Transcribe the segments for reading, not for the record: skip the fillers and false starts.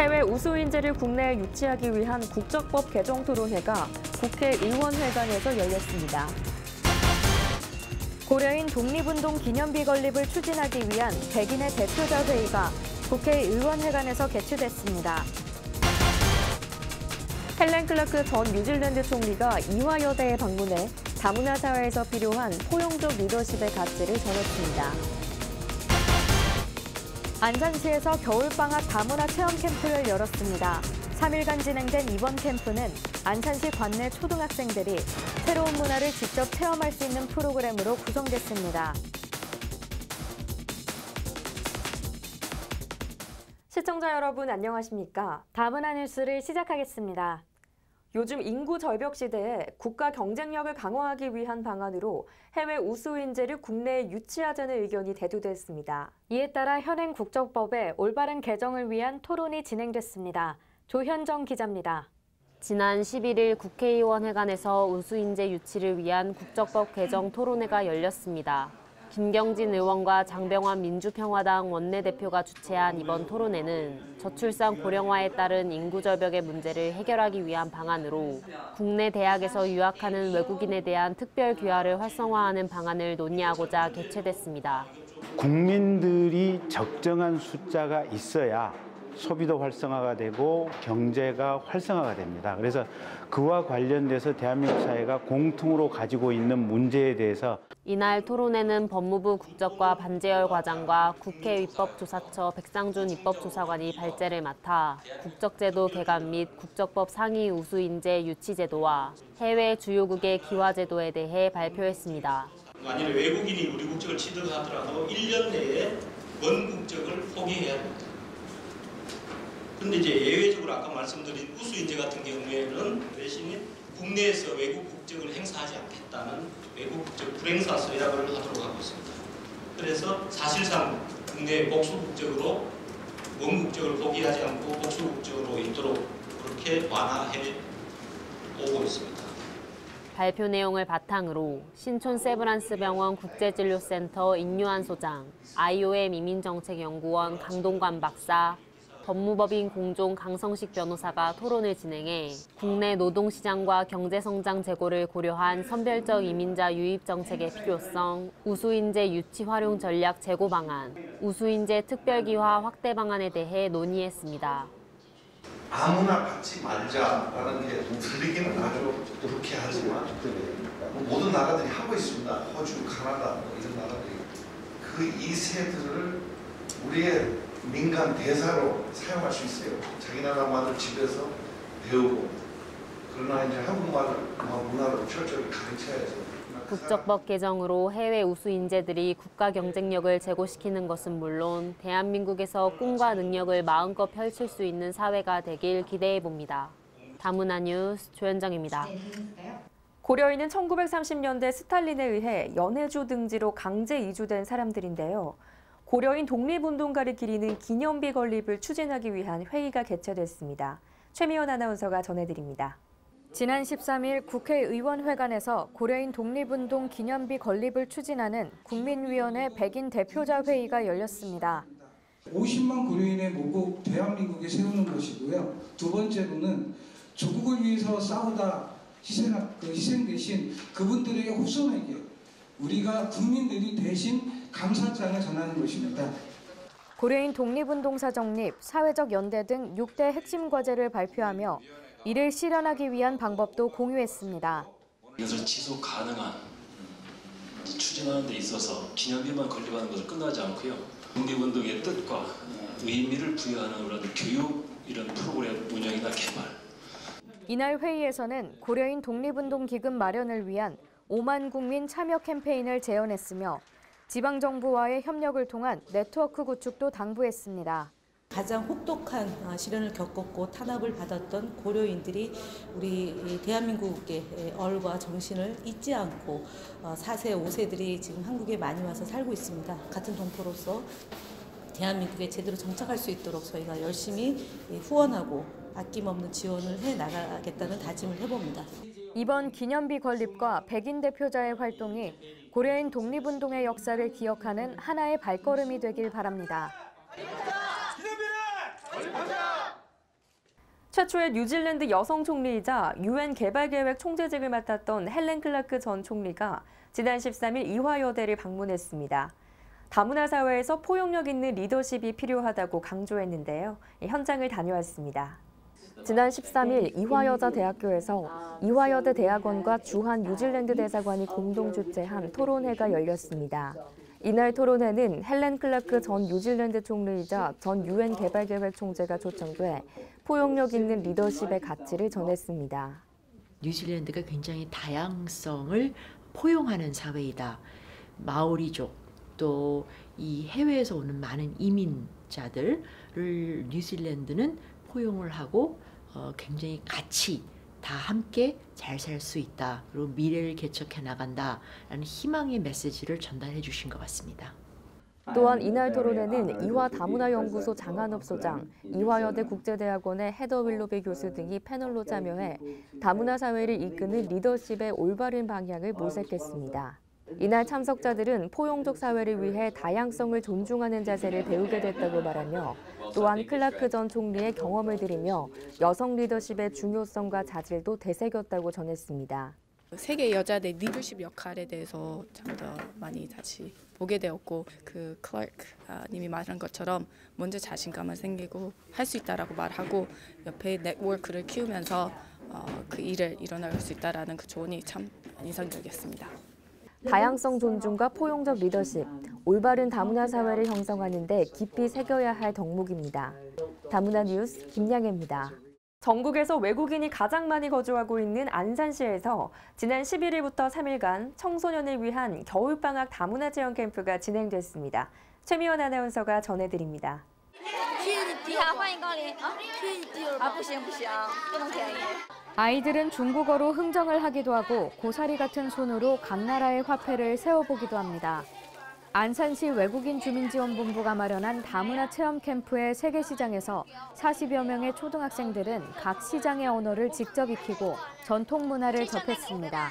해외 우수인재를 국내에 유치하기 위한 국적법 개정 토론회가 국회의원회관에서 열렸습니다. 고려인 독립운동 기념비 건립을 추진하기 위한 백인의 대표자 회의가 국회의원회관에서 개최됐습니다. 헬렌 클라크 전 뉴질랜드 총리가 이화여대에 방문해 다문화 사회에서 필요한 포용적 리더십의 가치를 전했습니다. 안산시에서 겨울방학 다문화 체험 캠프를 열었습니다. 3일간 진행된 이번 캠프는 안산시 관내 초등학생들이 새로운 문화를 직접 체험할 수 있는 프로그램으로 구성됐습니다. 시청자 여러분 안녕하십니까? 다문화 뉴스를 시작하겠습니다. 요즘 인구 절벽 시대에 국가 경쟁력을 강화하기 위한 방안으로 해외 우수인재를 국내에 유치하자는 의견이 대두됐습니다. 이에 따라 현행 국적법의 올바른 개정을 위한 토론이 진행됐습니다. 조현정 기자입니다. 지난 11일 국회의원회관에서 우수인재 유치를 위한 국적법 개정 토론회가 열렸습니다. 김경진 의원과 장병환 민주평화당 원내대표가 주최한 이번 토론회는 저출산 고령화에 따른 인구 절벽의 문제를 해결하기 위한 방안으로 국내 대학에서 유학하는 외국인에 대한 특별 귀화를 활성화하는 방안을 논의하고자 개최됐습니다. 국민들이 적정한 숫자가 있어야 소비도 활성화가 되고 경제가 활성화가 됩니다. 그래서 그와 관련돼서 대한민국 사회가 공통으로 가지고 있는 문제에 대해서 이날 토론회는 법무부 국적과 반재열 과장과 국회 입법조사처 백상준 입법조사관이 발제를 맡아 국적제도 개관 및 국적법 상위 우수인재 유치제도와 해외 주요국의 기화제도에 대해 발표했습니다. 만약에 외국인이 우리 국적을 취득하더라도 1년 내에 원 국적을 포기해야 합니다. 그런데 이제 예외적으로 아까 말씀드린 우수인재 같은 경우에는 대신에 국내에서 외국 국적을 행사하지 않겠다는 외국 국적 불행사 서약을 하도록 하고 있습니다. 그래서 사실상 국내 복수 국적으로 원 국적을 포기하지 않고 복수 국적으로 있도록 그렇게 완화해 오고 있습니다. 발표 내용을 바탕으로 신촌 세브란스 병원 국제진료센터 임유한 소장, IOM 이민정책연구원 강동관 박사, 법무법인 공종 강성식 변호사가 토론을 진행해 국내 노동시장과 경제성장 제고를 고려한 선별적 이민자 유입 정책의 필요성, 우수인재 유치 활용 전략 제고 방안, 우수인재 특별기화 확대 방안에 대해 논의했습니다. 아무나 받지 말자라는 게 들리기는 아주 그렇게 하지만 모든 나라들이 하고 있습니다. 호주, 카나다 이런 나라들이 그 이세들을 우리의 민간 대사로 사용할 수 있어요. 자기 나라 말을 집에서 배우고 그러나 이제 한국말을 문화를 철저히 가르쳐야죠. 국적법 개정으로 해외 우수인재들이 국가 경쟁력을 제고시키는 것은 물론 대한민국에서 꿈과 능력을 마음껏 펼칠 수 있는 사회가 되길 기대해 봅니다. 다문화 뉴스 조현정입니다. 고려인은 1930년대 스탈린에 의해 연해주 등지로 강제 이주된 사람들인데요. 고려인 독립운동가를 기리는 기념비 건립을 추진하기 위한 회의가 개최됐습니다. 최미연 아나운서가 전해드립니다. 지난 13일 국회의원회관에서 고려인 독립운동 기념비 건립을 추진하는 국민위원회 백인 대표자 회의가 열렸습니다. 50만 고려인의 모국 대한민국에 세우는 것이고요. 두 번째로는 조국을 위해서 싸우다 희생 대신 그분들에게 후손에게 우리가 국민들이 대신 감사장을 전하는 것입니다. 고려인 독립운동사 정립, 사회적 연대 등 6대 핵심 과제를 발표하며 이를 실현하기 위한 방법도 공유했습니다. 이것을 지속 가능한 추진하는 데 있어서 기념비만 건립하는 것을 끝나지 않고요. 독립운동의 뜻과 의미를 부여하는 그런 교육 이런 프로그램 운영이나 개발. 이날 회의에서는 고려인 독립운동 기금 마련을 위한 5만 국민 참여 캠페인을 제언했으며 지방정부와의 협력을 통한 네트워크 구축도 당부했습니다. 가장 혹독한 시련을 겪었고 탄압을 받았던 고려인들이 우리 대한민국의 얼과 정신을 잊지 않고 4세, 5세들이 지금 한국에 많이 와서 살고 있습니다. 같은 동포로서 대한민국에 제대로 정착할 수 있도록 저희가 열심히 후원하고 아낌없는 지원을 해나가겠다는 다짐을 해봅니다. 이번 기념비 건립과 백인 대표자의 활동이 고려인 독립운동의 역사를 기억하는 하나의 발걸음이 되길 바랍니다. 최초의 뉴질랜드 여성 총리이자 UN 개발계획 총재직을 맡았던 헬렌 클라크 전 총리가 지난 13일 이화여대를 방문했습니다. 다문화 사회에서 포용력 있는 리더십이 필요하다고 강조했는데요. 현장을 다녀왔습니다. 지난 13일 이화여자대학교에서 이화여대 대학원과 주한 뉴질랜드 대사관이 공동 주최한 토론회가 열렸습니다. 이날 토론회는 헬렌 클라크 전 뉴질랜드 총리이자 전 UN 개발계획 총재가 초청돼 포용력 있는 리더십의 가치를 전했습니다. 뉴질랜드가 굉장히 다양성을 포용하는 사회이다. 마오리족 또 이 해외에서 오는 많은 이민자들을 뉴질랜드는 포용을 하고 굉장히 같이 다 함께 잘 살 수 있다. 그리고 미래를 개척해 나간다라는 희망의 메시지를 전달해 주신 것 같습니다. 또한 이날 토론회는 이화 다문화연구소 장한업 소장, 이화여대 국제대학원의 헤더 윌로비 교수 등이 패널로 참여해 다문화 사회를 이끄는 리더십의 올바른 방향을 모색했습니다. 이날 참석자들은 포용적 사회를 위해 다양성을 존중하는 자세를 배우게 됐다고 말하며 또한 클라크 전 총리의 경험을 들으며 여성 리더십의 중요성과 자질도 되새겼다고 전했습니다. 세계 여자대 리더십 역할에 대해서 좀 더 많이 다시 보게 되었고 그 클라크 님이 말한 것처럼 먼저 자신감을 생기고 할 수 있다라고 말하고 옆에 네트워크를 키우면서 그 일을 이뤄낼 수 있다라는 그 조언이 참 인상적이었습니다. 다양성 존중과 포용적 리더십, 올바른 다문화 사회를 형성하는 데 깊이 새겨야 할 덕목입니다. 다문화 뉴스 김양혜입니다. 전국에서 외국인이 가장 많이 거주하고 있는 안산시에서 지난 11일부터 3일간 청소년을 위한 겨울방학 다문화 체험 캠프가 진행됐습니다. 최미원 아나운서가 전해드립니다. 아이들은 중국어로 흥정을 하기도 하고 고사리 같은 손으로 각 나라의 화폐를 세워보기도 합니다. 안산시 외국인주민지원본부가 마련한 다문화 체험 캠프의 세계시장에서 40여 명의 초등학생들은 각 시장의 언어를 직접 익히고 전통 문화를 접했습니다.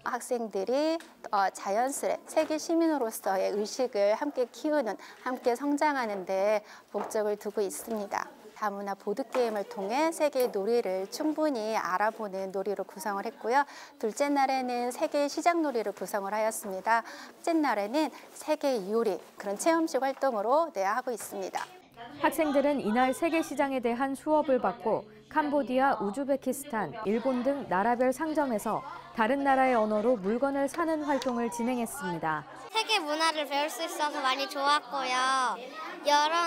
학생들이 자연스레 세계 시민으로서의 의식을 함께 키우는, 함께 성장하는 데 목적을 두고 있습니다. 다문화 보드게임을 통해 세계의 놀이를 충분히 알아보는 놀이로 구성을 했고요. 둘째 날에는 세계 시장 놀이를 구성을 하였습니다. 셋째 날에는 세계 요리, 그런 체험식 활동으로 하고 있습니다. 학생들은 이날 세계 시장에 대한 수업을 받고 캄보디아, 우즈베키스탄, 일본 등 나라별 상점에서 다른 나라의 언어로 물건을 사는 활동을 진행했습니다. 세계 문화를 배울 수 있어서 많이 좋았고요. 여러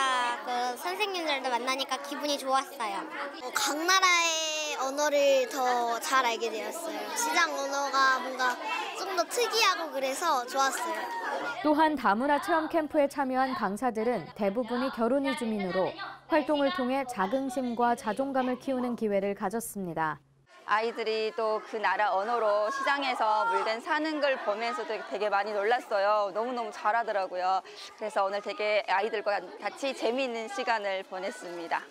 나라 선생님들도 만나니까 기분이 좋았어요. 각 나라의 언어를 더 잘 알게 되었어요. 시장 언어가 뭔가 좀 더 특이하고 그래서 좋았어요. 또한 다문화 체험 캠프에 참여한 강사들은 대부분이 결혼 이주민으로 활동을 통해 자긍심과 자존감을 키우는 기회를 가졌습니다. 아이들이 또 그 나라 언어로 시장에서 물건 사는 걸 보면서도 되게 많이 놀랐어요. 너무너무 잘하더라고요. 그래서 오늘 되게 아이들과 같이 재미있는 시간을 보냈습니다.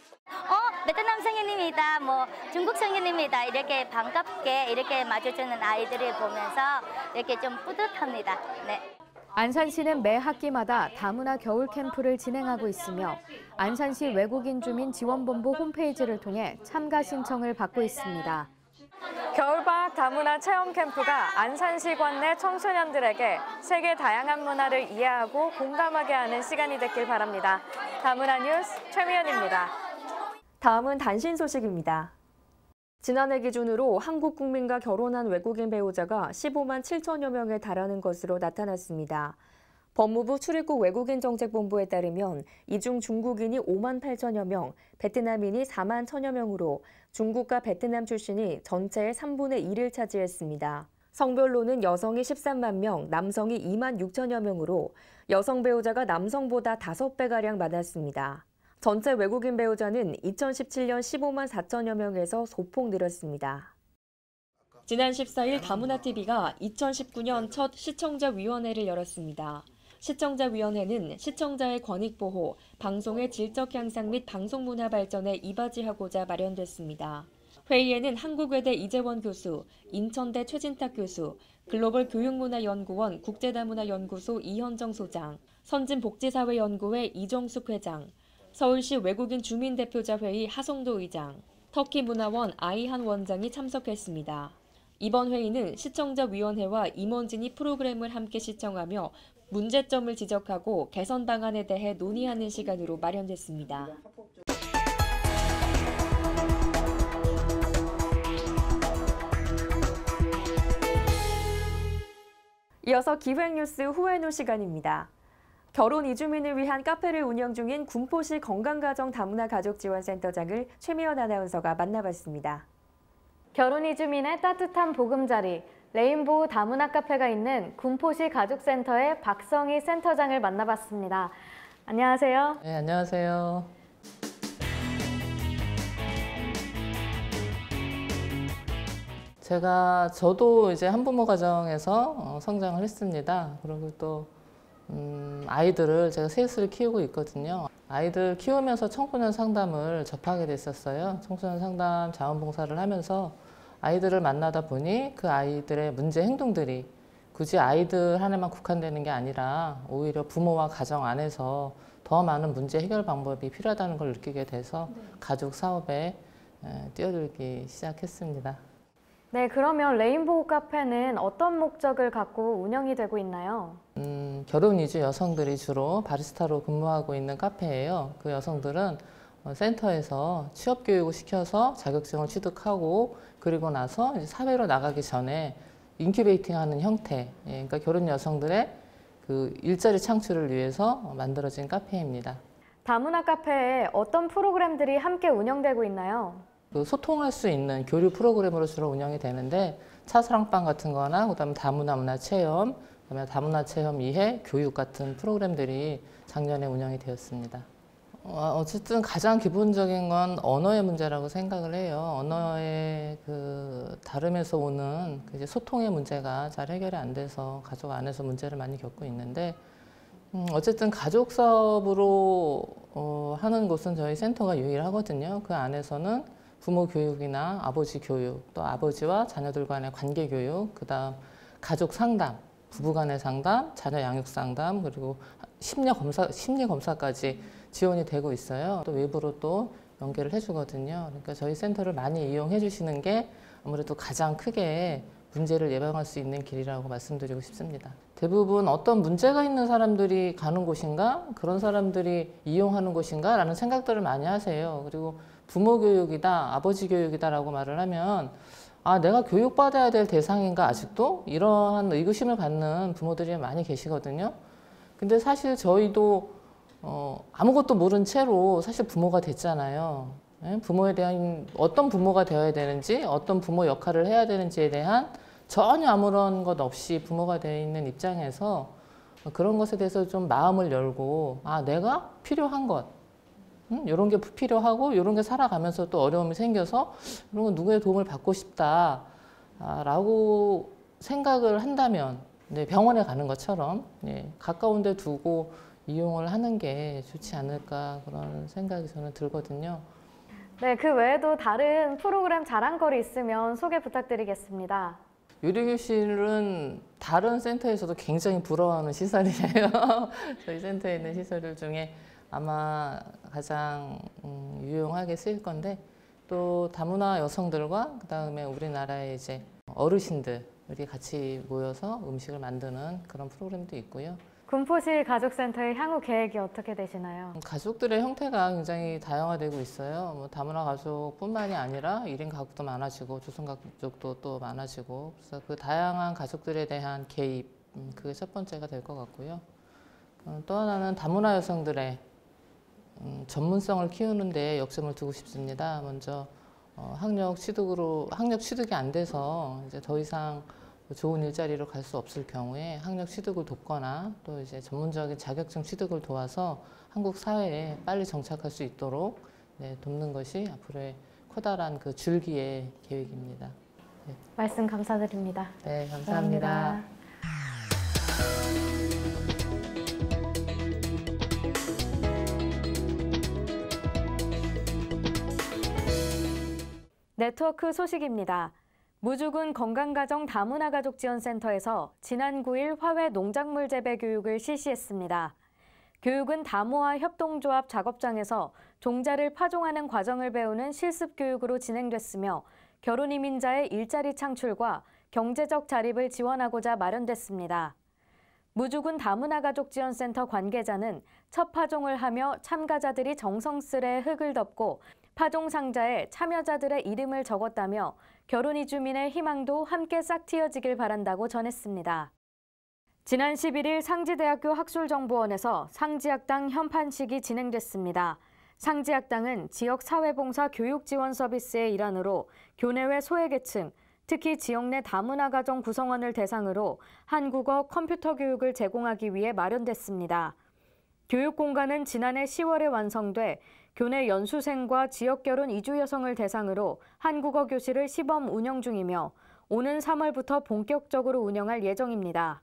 베트남 생일입니다. 중국 생일입니다. 이렇게 반갑게 이렇게 맞아주는 아이들을 보면서 이렇게 좀 뿌듯합니다. 네. 안산시는 매 학기마다 다문화 겨울 캠프를 진행하고 있으며 안산시 외국인주민지원본부 홈페이지를 통해 참가 신청을 받고 있습니다. 겨울방학 다문화 체험 캠프가 안산시 관내 청소년들에게 세계 다양한 문화를 이해하고 공감하게 하는 시간이 됐길 바랍니다. 다문화 뉴스 최미연입니다. 다음은 단신 소식입니다. 지난해 기준으로 한국 국민과 결혼한 외국인 배우자가 15만 7천여 명에 달하는 것으로 나타났습니다. 법무부 출입국 외국인정책본부에 따르면 이 중 중국인이 5만 8천여 명, 베트남인이 4만 1천여 명으로 중국과 베트남 출신이 전체의 3분의 1을 차지했습니다. 성별로는 여성이 13만 명, 남성이 2만 6천여 명으로 여성 배우자가 남성보다 5배가량 많았습니다. 전체 외국인 배우자는 2017년 15만 4천여 명에서 소폭 늘었습니다. 지난 14일 다문화TV가 2019년 첫 시청자위원회를 열었습니다. 시청자위원회는 시청자의 권익보호, 방송의 질적 향상 및 방송문화 발전에 이바지하고자 마련됐습니다. 회의에는 한국외대 이재원 교수, 인천대 최진탁 교수, 글로벌교육문화연구원 국제다문화연구소 이현정 소장, 선진복지사회연구회 이정숙 회장, 서울시 외국인 주민대표자회의 하성도 의장, 터키문화원 아이한 원장이 참석했습니다. 이번 회의는 시청자위원회와 임원진이 프로그램을 함께 시청하며 문제점을 지적하고 개선 방안에 대해 논의하는 시간으로 마련됐습니다. 이어서 기획뉴스 후회누 시간입니다. 결혼 이주민을 위한 카페를 운영 중인 군포시 건강가정 다문화 가족지원센터장을 최미연 아나운서가 만나봤습니다. 결혼 이주민의 따뜻한 보금자리, 레인보우 다문화 카페가 있는 군포시 가족센터의 박성희 센터장을 만나봤습니다. 안녕하세요. 네, 안녕하세요. 저도 이제 한부모 가정에서 성장을 했습니다. 그리고 또 아이들을 제가 셋을 키우고 있거든요. 아이들 키우면서 청소년 상담을 접하게 됐었어요. 청소년 상담 자원봉사를 하면서 아이들을 만나다 보니 그 아이들의 문제 행동들이 굳이 아이들 하나만 국한되는 게 아니라 오히려 부모와 가정 안에서 더 많은 문제 해결 방법이 필요하다는 걸 느끼게 돼서 가족 사업에 뛰어들기 시작했습니다. 네, 그러면 레인보우 카페는 어떤 목적을 갖고 운영이 되고 있나요? 결혼 이주 여성들이 주로 바리스타로 근무하고 있는 카페예요. 그 여성들은 센터에서 취업 교육을 시켜서 자격증을 취득하고 그리고 나서 이제 사회로 나가기 전에 인큐베이팅하는 형태, 그러니까 결혼 여성들의 그 일자리 창출을 위해서 만들어진 카페입니다. 다문화 카페에 어떤 프로그램들이 함께 운영되고 있나요? 소통할 수 있는 교류 프로그램으로 주로 운영이 되는데 차사랑방 같은 거나 그다음에 다문화 문화 체험, 그다음에 다문화 체험 이해 교육 같은 프로그램들이 작년에 운영이 되었습니다. 어쨌든 가장 기본적인 건 언어의 문제라고 생각을 해요. 언어의 그 다름에서 오는 이제 소통의 문제가 잘 해결이 안 돼서 가족 안에서 문제를 많이 겪고 있는데 어쨌든 가족 사업으로 하는 곳은 저희 센터가 유일하거든요. 그 안에서는 부모 교육이나 아버지 교육, 또 아버지와 자녀들 간의 관계 교육, 그다음 가족 상담, 부부 간의 상담, 자녀 양육 상담, 그리고 심리 검사까지 지원이 되고 있어요. 또 외부로 또 연계를 해주거든요. 그러니까 저희 센터를 많이 이용해 주시는 게 아무래도 가장 크게 문제를 예방할 수 있는 길이라고 말씀드리고 싶습니다. 대부분 어떤 문제가 있는 사람들이 가는 곳인가? 그런 사람들이 이용하는 곳인가? 라는 생각들을 많이 하세요. 그리고 부모 교육이다, 아버지 교육이다라고 말을 하면 내가 교육받아야 될 대상인가 아직도? 이러한 의구심을 갖는 부모들이 많이 계시거든요. 근데 사실 저희도 아무것도 모른 채로 사실 부모가 됐잖아요. 부모에 대한 어떤 부모가 되어야 되는지, 어떤 부모 역할을 해야 되는지에 대한 전혀 아무런 것 없이 부모가 되어 있는 입장에서 그런 것에 대해서 좀 마음을 열고 내가 필요한 것, 이런 게 필요하고 이런 게 살아가면서 또 어려움이 생겨서 이런 거 누구의 도움을 받고 싶다라고 생각을 한다면 병원에 가는 것처럼 가까운 데 두고 이용을 하는 게 좋지 않을까 그런 생각이 저는 들거든요. 네, 그 외에도 다른 프로그램 자랑거리 있으면 소개 부탁드리겠습니다. 요리교실은 다른 센터에서도 굉장히 부러워하는 시설이에요. 저희 센터에 있는 시설들 중에 아마 가장 유용하게 쓰일 건데 또 다문화 여성들과 그다음에 우리나라의 이제 어르신들이 같이 모여서 음식을 만드는 그런 프로그램도 있고요. 군포시 가족센터의 향후 계획이 어떻게 되시나요? 가족들의 형태가 굉장히 다양화되고 있어요. 다문화 가족뿐만이 아니라 1인 가족도 많아지고 조성 가족도 또 많아지고 그래서 그 다양한 가족들에 대한 개입 그게 첫 번째가 될 것 같고요. 또 하나는 다문화 여성들의 전문성을 키우는 데 역점을 두고 싶습니다. 먼저 학력 취득이 안 돼서 이제 더 이상 좋은 일자리로 갈 수 없을 경우에 학력 취득을 돕거나 또 이제 전문적인 자격증 취득을 도와서 한국 사회에 빨리 정착할 수 있도록 돕는 것이 앞으로의 커다란 그 줄기의 계획입니다. 네. 말씀 감사드립니다. 네, 감사합니다. 네트워크 소식입니다. 무주군 건강가정 다문화가족지원센터에서 지난 9일 화훼 농작물 재배 교육을 실시했습니다. 교육은 다모아 협동조합 작업장에서 종자를 파종하는 과정을 배우는 실습 교육으로 진행됐으며 결혼 이민자의 일자리 창출과 경제적 자립을 지원하고자 마련됐습니다. 무주군 다문화가족지원센터 관계자는 첫 파종을 하며 참가자들이 정성스레 흙을 덮고 파종 상자에 참여자들의 이름을 적었다며 결혼 이주민의 희망도 함께 싹 틔어지길 바란다고 전했습니다. 지난 11일 상지대학교 학술정보원에서 상지학당 현판식이 진행됐습니다. 상지학당은 지역 사회봉사 교육 지원 서비스의 일환으로 교내외 소외계층, 특히 지역 내 다문화 가정 구성원을 대상으로 한국어 컴퓨터 교육을 제공하기 위해 마련됐습니다. 교육 공간은 지난해 10월에 완성돼 교내 연수생과 지역 결혼 이주 여성을 대상으로 한국어 교실을 시범 운영 중이며 오는 3월부터 본격적으로 운영할 예정입니다.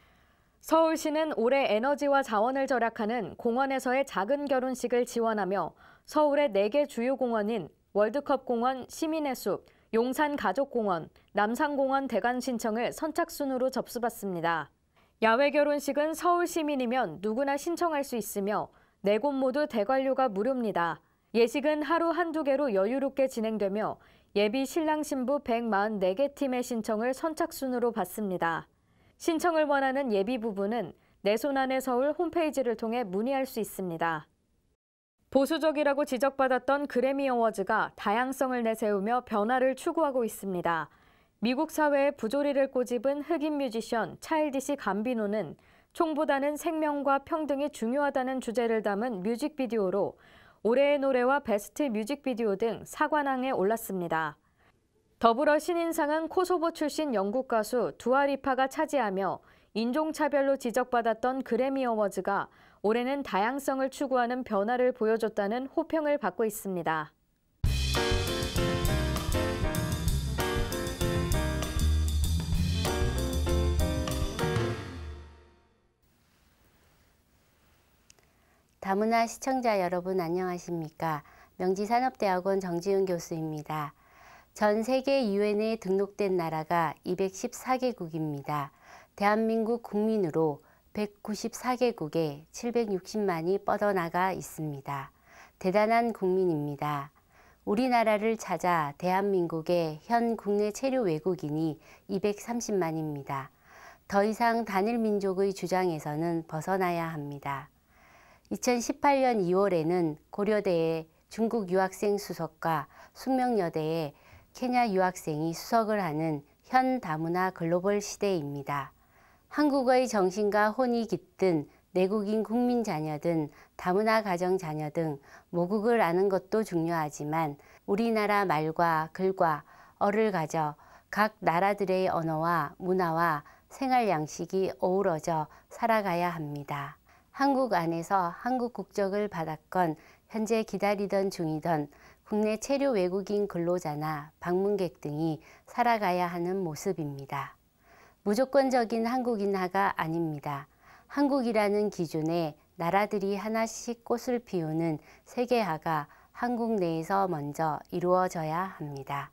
서울시는 올해 에너지와 자원을 절약하는 공원에서의 작은 결혼식을 지원하며 서울의 4개 주요 공원인 월드컵공원, 시민의 숲, 용산가족공원, 남산공원 대관 신청을 선착순으로 접수받습니다. 야외 결혼식은 서울 시민이면 누구나 신청할 수 있으며 4곳 모두 대관료가 무료입니다. 예식은 하루 한두 개로 여유롭게 진행되며 예비 신랑 신부 144개 팀의 신청을 선착순으로 받습니다. 신청을 원하는 예비 부부는 내 손 안의 서울 홈페이지를 통해 문의할 수 있습니다. 보수적이라고 지적받았던 그래미 어워즈가 다양성을 내세우며 변화를 추구하고 있습니다. 미국 사회의 부조리를 꼬집은 흑인 뮤지션 차일디시 감비노는 총보다는 생명과 평등이 중요하다는 주제를 담은 뮤직비디오로 올해의 노래와 베스트 뮤직비디오 등 4관왕에 올랐습니다. 더불어 신인상은 코소보 출신 영국 가수 두아리파가 차지하며 인종차별로 지적받았던 그래미 어워즈가 올해는 다양성을 추구하는 변화를 보여줬다는 호평을 받고 있습니다. 다문화 시청자 여러분 안녕하십니까? 명지산업대학원 정지은 교수입니다. 전 세계 유엔에 등록된 나라가 214개국입니다. 대한민국 국민으로 194개국에 760만이 뻗어나가 있습니다. 대단한 국민입니다. 우리나라를 찾아 대한민국의 현 국내 체류 외국인이 230만입니다. 더 이상 단일 민족의 주장에서는 벗어나야 합니다. 2018년 2월에는 고려대에 중국 유학생 수석과 숙명여대에 케냐 유학생이 수석을 하는 현 다문화 글로벌 시대입니다. 한국어의 정신과 혼이 깃든 내국인 국민 자녀든 다문화 가정 자녀 등 모국을 아는 것도 중요하지만 우리나라 말과 글과 어를 가져 각 나라들의 언어와 문화와 생활 양식이 어우러져 살아가야 합니다. 한국 안에서 한국 국적을 받았건 현재 기다리던 중이던 국내 체류 외국인 근로자나 방문객 등이 살아가야 하는 모습입니다. 무조건적인 한국인화가 아닙니다. 한국이라는 기준에 나라들이 하나씩 꽃을 피우는 세계화가 한국 내에서 먼저 이루어져야 합니다.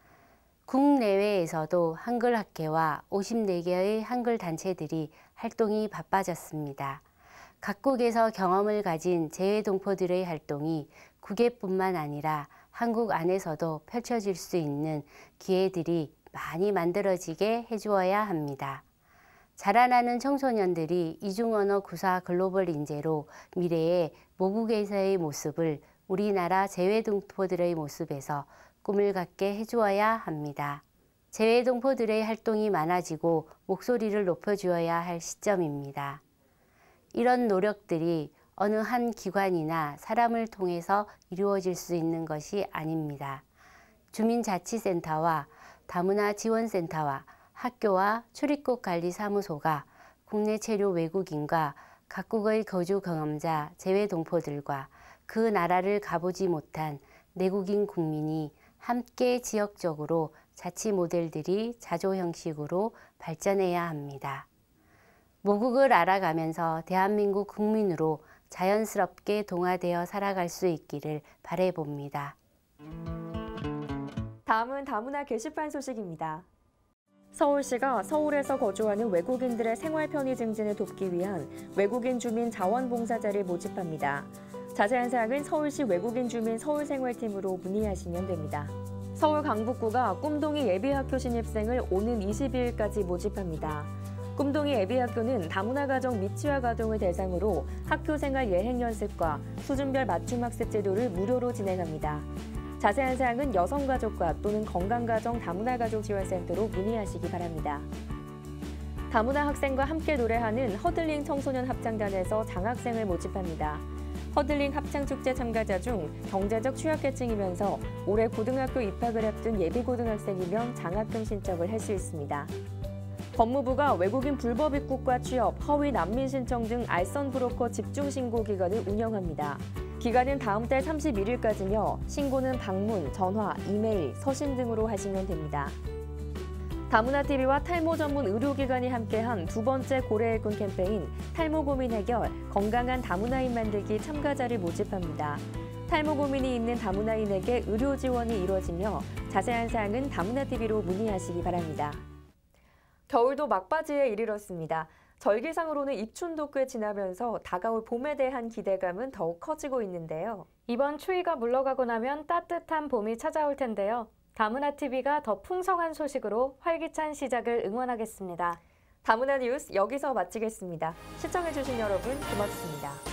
국내외에서도 한글학회와 54개의 한글 단체들이 활동이 바빠졌습니다. 각국에서 경험을 가진 재외동포들의 활동이 국외뿐만 아니라 한국 안에서도 펼쳐질 수 있는 기회들이 많이 만들어지게 해주어야 합니다. 자라나는 청소년들이 이중언어 구사 글로벌 인재로 미래의 모국에서의 모습을 우리나라 재외동포들의 모습에서 꿈을 갖게 해주어야 합니다. 재외동포들의 활동이 많아지고 목소리를 높여주어야 할 시점입니다. 이런 노력들이 어느 한 기관이나 사람을 통해서 이루어질 수 있는 것이 아닙니다. 주민자치센터와 다문화 지원센터와 학교와 출입국 관리사무소가 국내 체류 외국인과 각국의 거주 경험자 재외동포들과 그 나라를 가보지 못한 내국인 국민이 함께 지역적으로 자치 모델들이 자조 형식으로 발전해야 합니다. 모국을 알아가면서 대한민국 국민으로 자연스럽게 동화되어 살아갈 수 있기를 바라봅니다. 다음은 다문화 게시판 소식입니다. 서울시가 서울에서 거주하는 외국인들의 생활 편의 증진을 돕기 위한 외국인 주민 자원봉사자를 모집합니다. 자세한 사항은 서울시 외국인 주민 서울생활팀으로 문의하시면 됩니다. 서울 강북구가 꿈동이 예비학교 신입생을 오는 22일까지 모집합니다. 꿈동이 예비학교는 다문화 가정 미취학 아동을 대상으로 학교생활 예행 연습과 수준별 맞춤 학습 제도를 무료로 진행합니다. 자세한 사항은 여성가족과 또는 건강가정 다문화가족지원센터로 문의하시기 바랍니다. 다문화 학생과 함께 노래하는 허들링 청소년 합창단에서 장학생을 모집합니다. 허들링 합창축제 참가자 중 경제적 취약계층이면서 올해 고등학교 입학을 앞둔 예비고등학생이면 장학금 신청을 할 수 있습니다. 법무부가 외국인 불법 입국과 취업, 허위 난민 신청 등 알선 브로커 집중 신고 기간을 운영합니다. 기간은 다음 달 31일까지며 신고는 방문, 전화, 이메일, 서신 등으로 하시면 됩니다. 다문화TV와 탈모 전문 의료기관이 함께한 두 번째 고래일꾼 캠페인 탈모 고민 해결, 건강한 다문화인 만들기 참가자를 모집합니다. 탈모 고민이 있는 다문화인에게 의료 지원이 이루어지며 자세한 사항은 다문화TV로 문의하시기 바랍니다. 겨울도 막바지에 이르렀습니다. 절기상으로는 입춘도 꽤 지나면서 다가올 봄에 대한 기대감은 더욱 커지고 있는데요. 이번 추위가 물러가고 나면 따뜻한 봄이 찾아올 텐데요. 다문화TV가 더 풍성한 소식으로 활기찬 시작을 응원하겠습니다. 다문화 뉴스 여기서 마치겠습니다. 시청해주신 여러분 고맙습니다.